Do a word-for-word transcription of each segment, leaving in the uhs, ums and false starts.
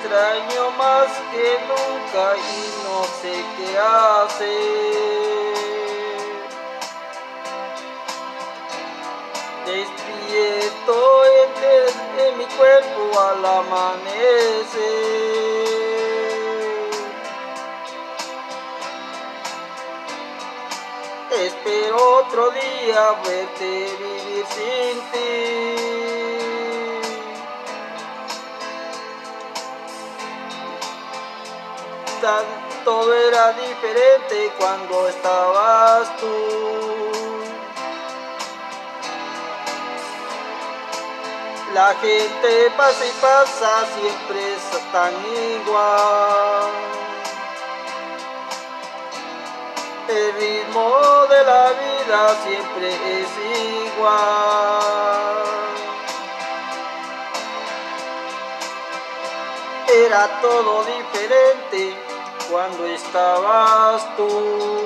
extraño más que nunca y no sé qué hacer. Despierto en, en mi cuerpo al amanecer. Espero otro día verte vivir sin ti. Tanto era diferente cuando estabas tú. La gente pasa y pasa, siempre es tan igual. El ritmo de la vida siempre es igual. Era todo diferente cuando estabas tú.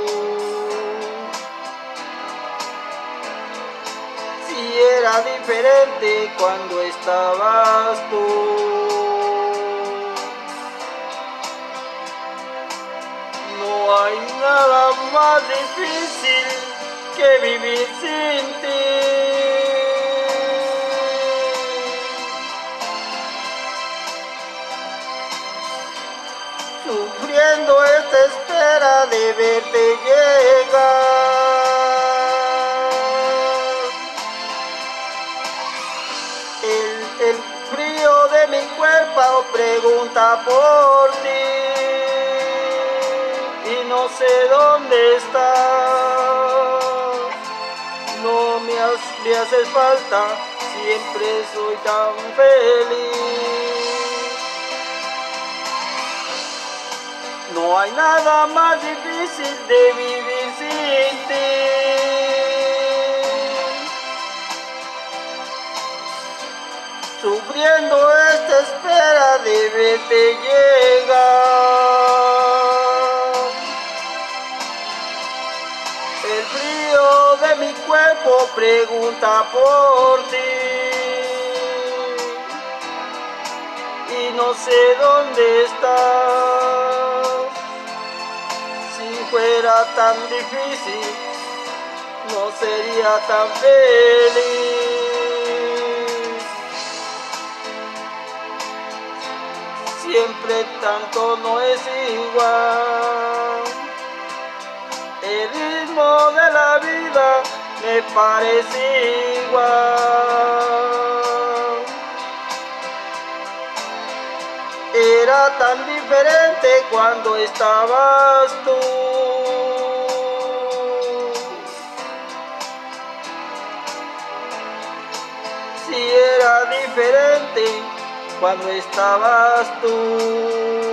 Sí, era diferente cuando estabas tú. No hay nada más difícil que vivir sin ti. Sufriendo esta espera de verte llegar. El, el frío de mi cuerpo pregunta por ti. Y no sé dónde estás. No me, has, me haces falta, siempre soy tan feliz. No hay nada más difícil de vivir sin ti. Sufriendo esta espera de verte llegar. El frío de mi cuerpo pregunta por ti. Y no sé dónde estás. Si fuera tan difícil, no sería tan feliz. Siempre tanto no es igual. El ritmo de la vida me parece igual. Era tan diferente cuando estabas tú. Sí, era diferente cuando estabas tú.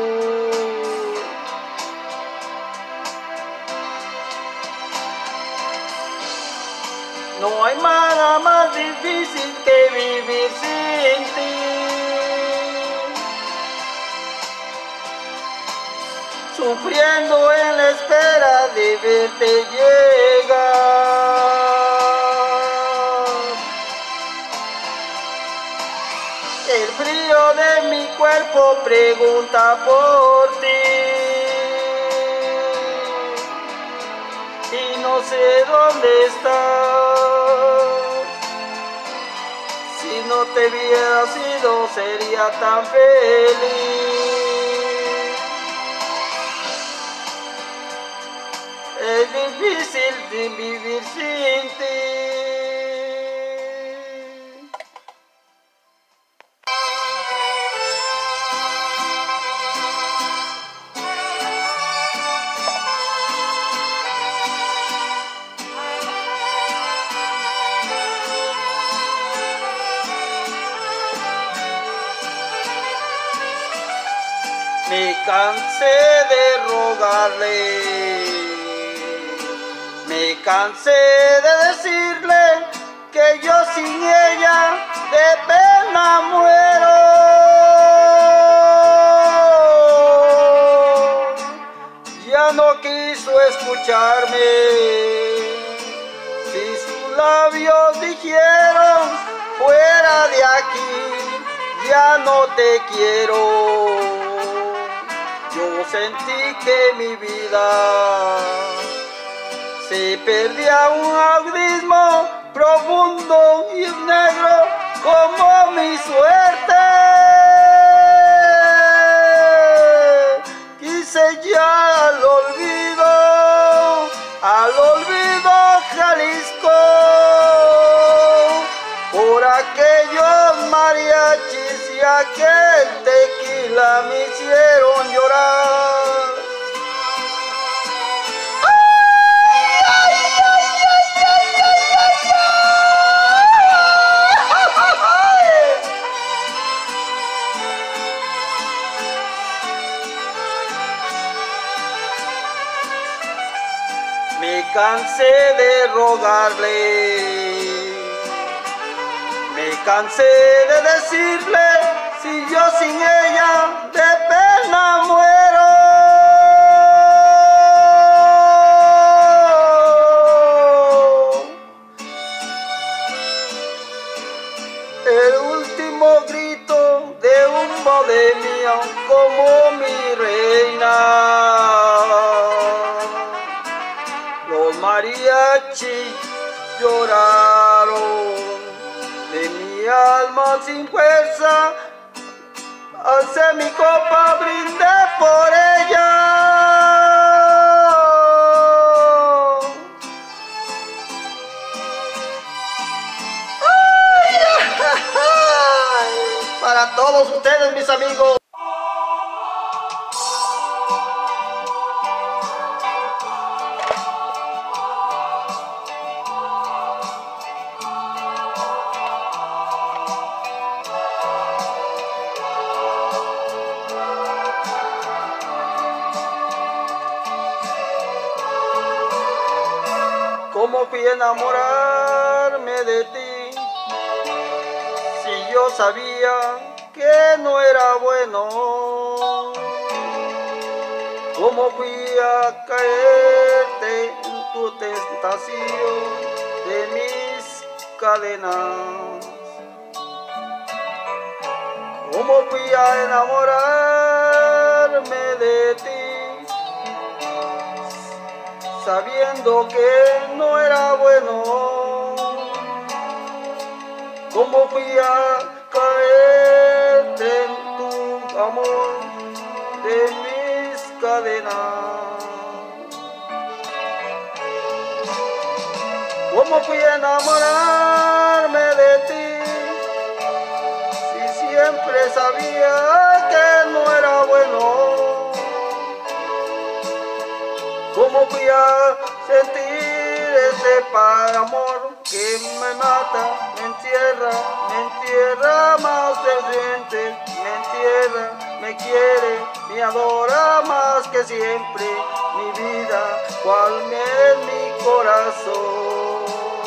No hay nada más difícil que vivir sin ti. Sufriendo en la espera de verte llegar. El frío de mi cuerpo pregunta por ti. Y no sé dónde estás. Si no te hubiera sido, sería tan feliz. Es difícil de vivir sin ti. Me cansé de rogarle, me cansé de decirle que yo sin ella de pena muero. Ya no quiso escucharme, si sus labios dijeron fuera de aquí, ya no te quiero. yo sentí que mi vida se perdía un abismo profundo y negro como mi suerte. Quise ya al olvido, al olvido Jalisco, por aquellos mariachis y aquel tequila me hicieron llorar. Me cansé de rogarle, me cansé de decirle, si yo sin ella de pena muero. El último grito de un bohemio como mi reina. Los mariachis lloraron de mi alma sin fuerza, alcé mi copa, brindé por ella. Ay, ay, ay. Para todos ustedes, mis amigos. ¿Cómo fui a enamorarme de ti si yo sabía que no era bueno? ¿Cómo fui a caerte en tu tentación de mis cadenas? ¿Cómo fui a enamorarme de ti sabiendo que no era bueno? ¿Cómo fui a caerte en tu amor de mis cadenas? ¿Cómo fui a enamorarme de ti si siempre sabía que no era bueno? ¿Cómo fui a sentir ese amor que me mata, me entierra, me entierra más de dientes, me entierra, me quiere, me adora más que siempre, mi vida, cual es mi corazón?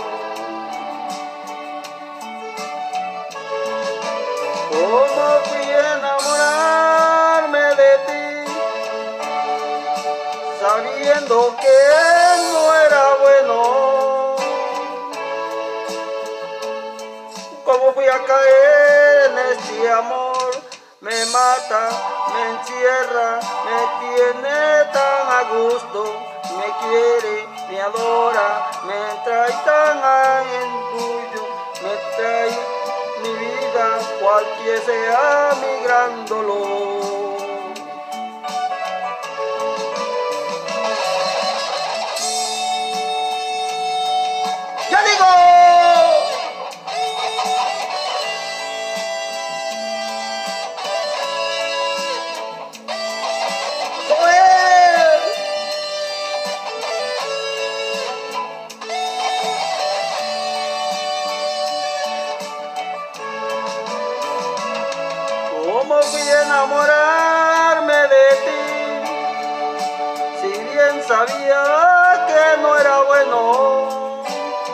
¿Cómo fui a enamorarme de ti sabiendo que no era bueno? ¿Cómo fui a caer en este amor? Me mata, me encierra, me tiene tan a gusto, me quiere, me adora, me trae tan en tuyo, me trae mi vida, cualquier sea mi gran dolor. ¡Ya digo! ¿Cómo fui a enamorarme de ti si bien sabía que no era bueno?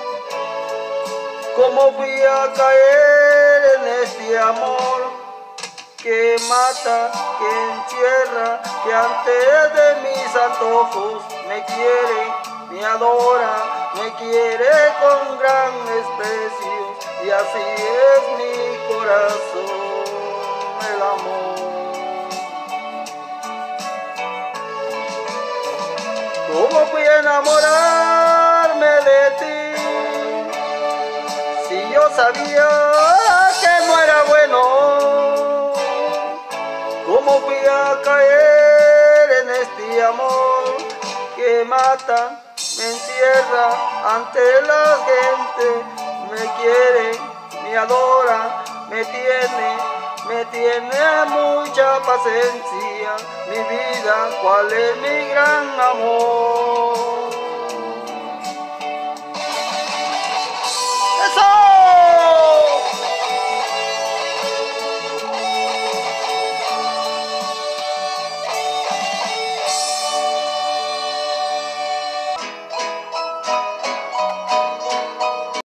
¿Cómo fui a caer en este amor que mata, que encierra, que antes de mis antojos me quiere, me adora, me quiere con gran desprecio, y así es mi corazón, el amor. ¿Cómo fui a enamorarme de ti? Si yo sabía que no era bueno. ¿Cómo fui a caer en este amor que mata, me encierra ante la gente? Me quiere, me adora, me tiene, me tiene mucha paciencia. Mi vida, ¿cuál es mi gran amor?